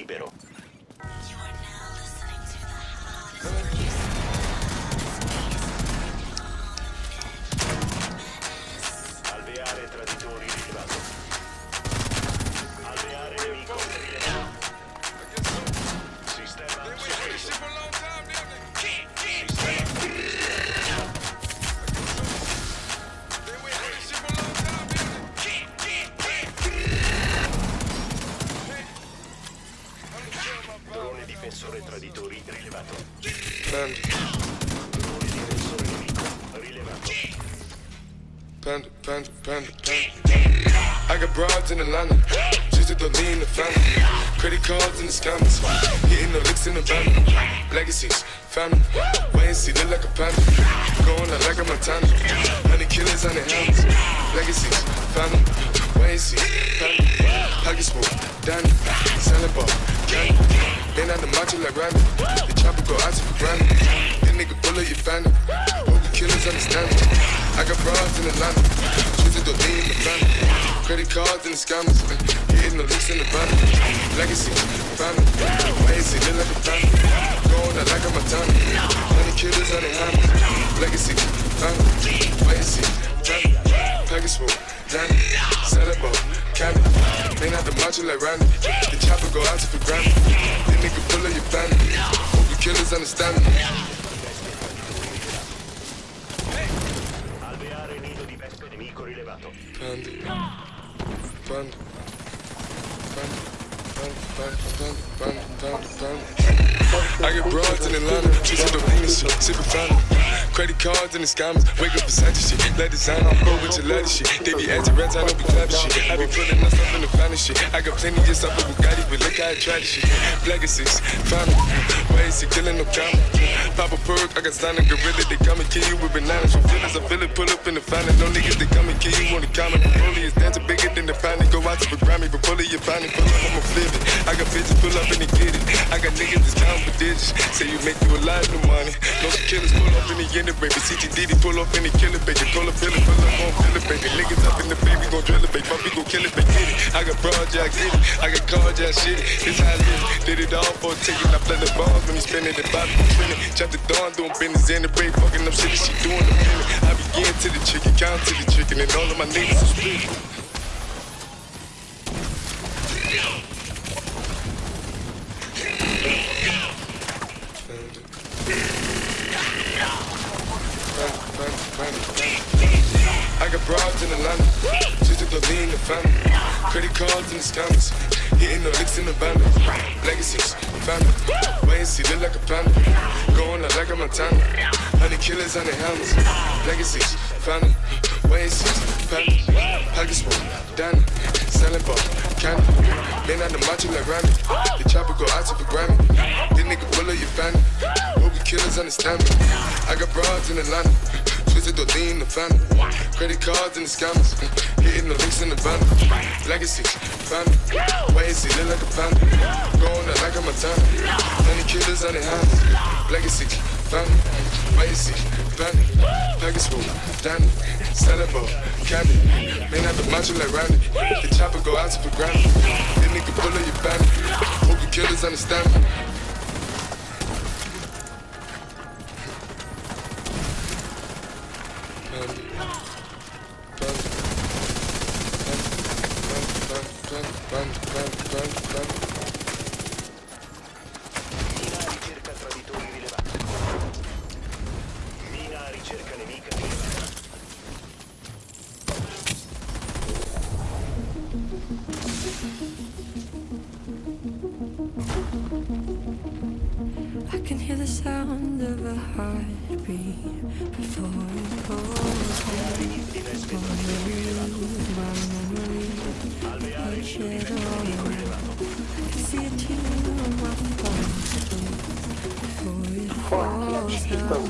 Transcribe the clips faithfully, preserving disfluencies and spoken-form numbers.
libero. Alveare traditori rilevato. Alveare nemico rilevato. Sistema sospeso. Sistema drone difensore traditori rilevato. Panda, Drone difensore nemico rilevato. panda, panda, panda, panda. I got broads in Atlanta, just to lean the family. Credit cards in the scammers, hitting the licks in the van. Legacies, family, wait and see, look like a panda. Going out like a Montana, honey killers on their hands. Legacies, family, wait and see, family. Pockets full, Danny, selling ball, candy. Been out the macho like Randy, the chopper go out to the granny. That nigga bullet your family, hope the killers understand me. I got broads in Atlanta, just to lean the family. Credit cards and the scammers, hitting the licks in the van. Legacy, family, wait and see, look like a family. Going out like a Montana, honey killers on their hands. Legacy, family, wait and see, family. Package full, Danny, set up up, candy. Been out the macho like Randy, the chopper go out to the granny. That nigga full of your family, hope the killers understand me. Alveare nido di vespe nemico rilevato. Panda, panda, panda, panda, panda, panda, panda, panda. I get broads in Atlanta, just to lean and shit, sippin' fountain. Credit cards and the scammers, wake up beside the shit. Let design on go with your letter shit. They be acting rats, I don't be clapping shit. I be pulling us up in the finest shit. I got plenty of stuff with Bugatti, but look how I try this shit. Legacies, family, ways to killing no comma. Pop a perk, I got signed a gorilla, they come and kill you with bananas. From feelings, I feel it, pull up in the finest. No niggas, they come and kill you on the comment. Broly is dancing bigger than the pound. Go out to the Grammy, but pull it, you find it, pull up, I'ma flip it. I got bitches, pull up and they get it. I got niggas that's counting for digits. Say you make you a lot of money. No killers pull up in the end of baby. C T D D pull up in the killer baby. Call a filler, pull up on filler baby. Niggas up in the baby, gon' drill it baby. Puppy gon' kill it baby. Get it. I got broad, yeah, I get it. I got cards, yeah, shit it. It's how I live. Did it all for a ticket. I play the balls when he spinning the body, spinning. Chop the dawn, doing business in the break. Fucking up shit, she doing the minute. I begin to the chicken, count to the chicken, and all of my niggas are split. I got broads in Atlanta, just to lean the family. Credit cards and the scammers, hitting the licks in the van. Legacies, family, wait and see, look like a panda. Going out like a Montana, honey killers on their hands. Legacies, family, wait and see, family. Pockets full, Danny, selling ball, candy. Been out the macho like Randy, the chopper go out to the Grammy. This nigga full of your family, hope the killers understand me. I got broads in Atlanta, twisted or lean the family. Credit cards and the scammers, hitting the links in the van. Legacy, family, wait and see, look like a panda. Going out like a Montana, honey killers on their hands. Legacy, family, wait and see, family. Package full, Danny, set up up, candy. Been out the macho like Randy, the chopper go out to the Grammy. This nigga full of your family, hope the killers understand me. Mina ricerca traditori rilevati. Mina ricerca nemica rilevata. I can hear the sound of a heartbeat before it goes home. My memory, Alveare each nido di vespe shadow. nemico rilevato. I can see a tear on my phone before it falls down.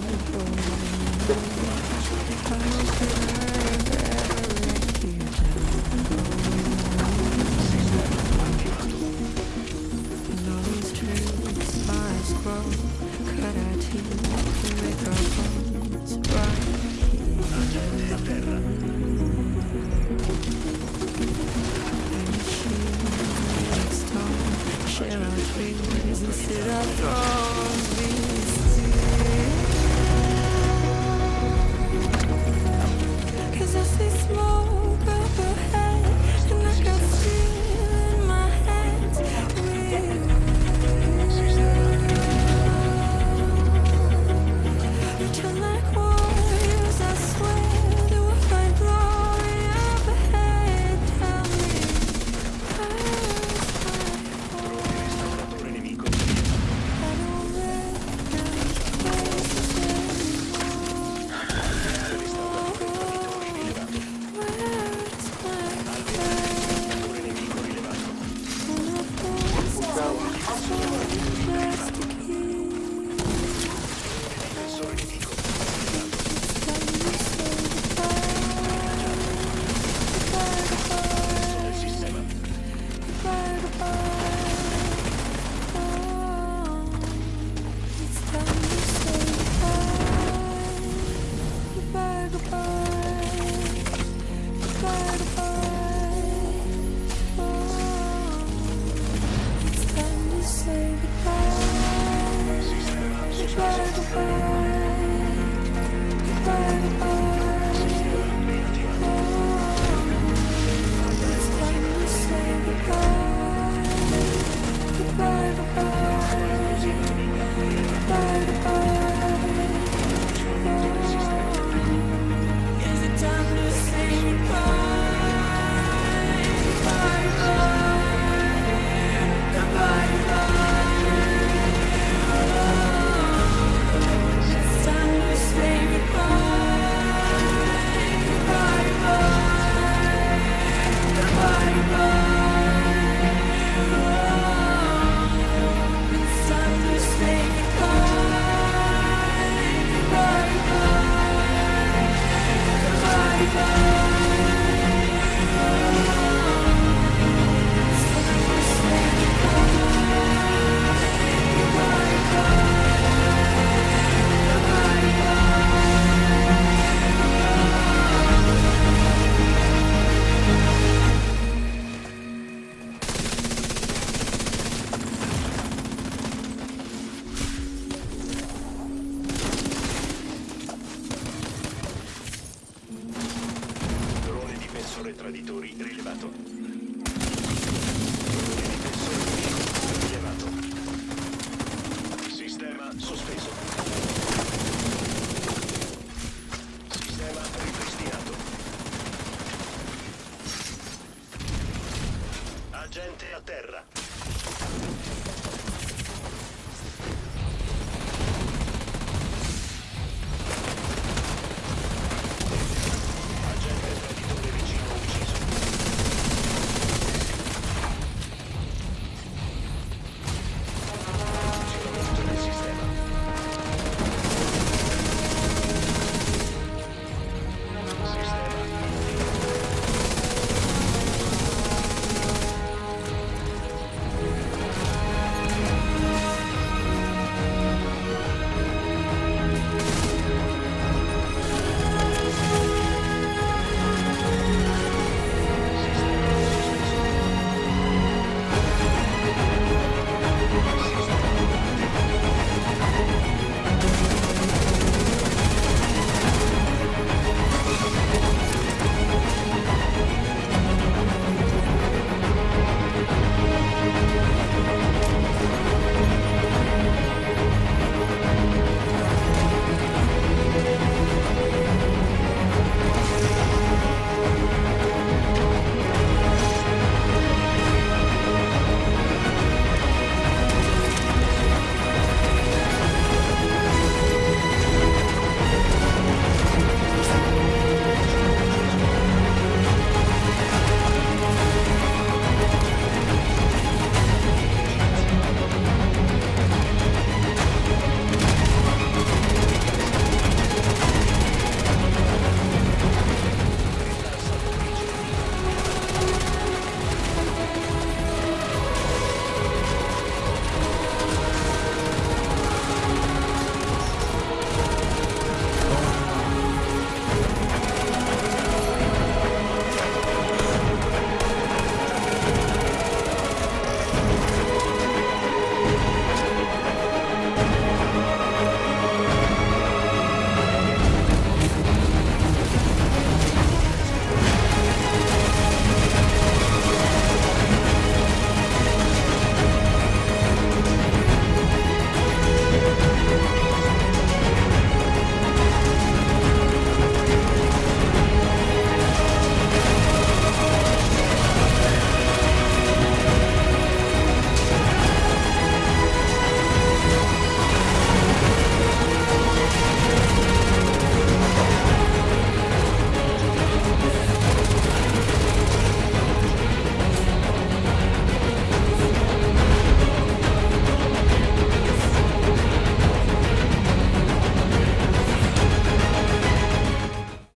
I don't think I've ever let you down. And all these dreams, smiles grow, cut our teeth and make our bones right here. A terra. And she next time, share our Traditori rilevato. Difensore nemico rilevato. Sistema sospeso. Sistema ripristinato. Agente a terra.